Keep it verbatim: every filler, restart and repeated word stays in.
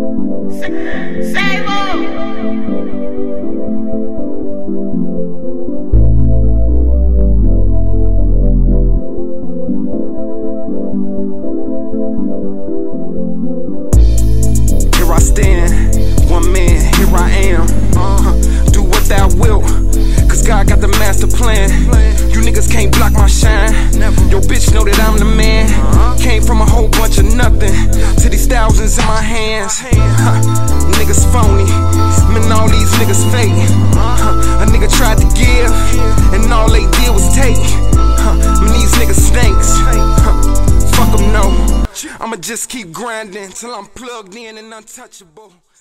Here I stand, one man, here I am. Uh-huh. Do what thou wilt, cause God got the master plan. You niggas can't block my shine. Yo bitch know that I'm the man. Came from a whole bunch of nothing to these thousands in my hands. Huh. Niggas phony, man, all these niggas fake. Huh. A nigga tried to give, and all they did was take. Huh. Man, these niggas snakes. Huh. Fuck them, no. I'ma just keep grinding till I'm plugged in and untouchable.